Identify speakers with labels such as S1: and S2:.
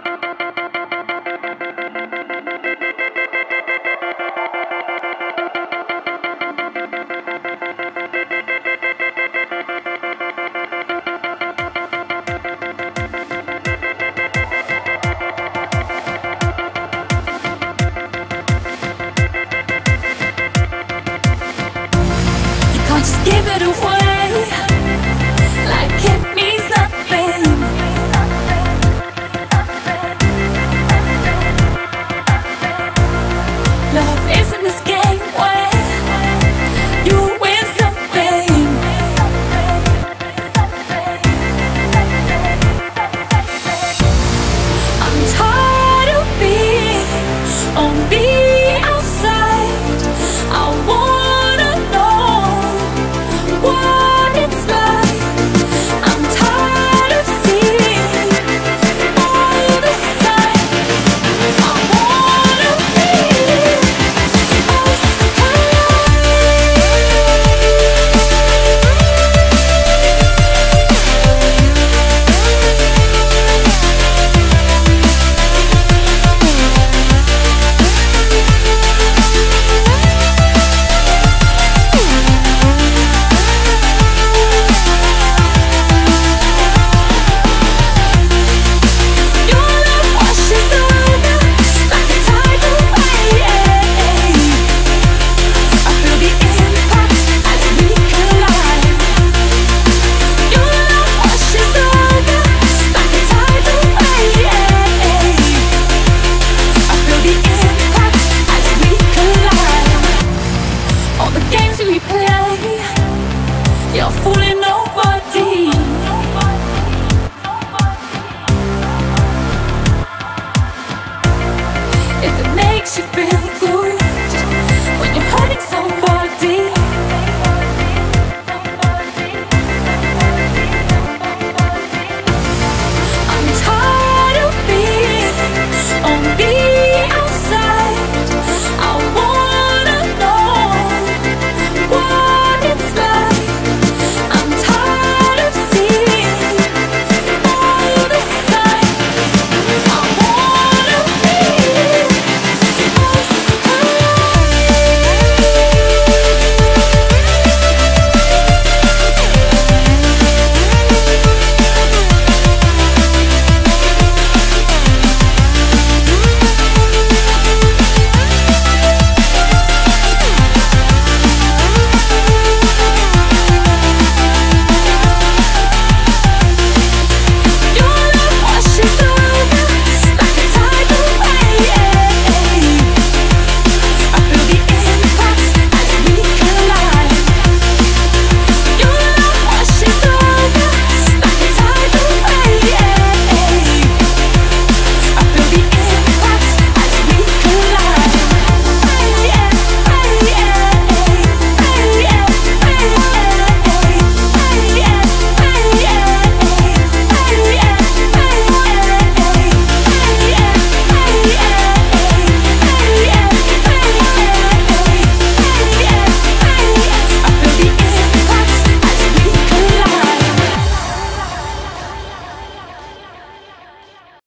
S1: Just give it away like it means nothing. Love isn't this game where you win something. I'm tired of being on the outside. I wanna know what it's like. I'm tired of seeing all the signs. I wanna feel us your love washes over like a tidal wave. I feel the impact as we collide. Your love washes over like a tidal wave. I feel the impact as we collide. All the games we play, you're fooling nobody. If it makes you feel good,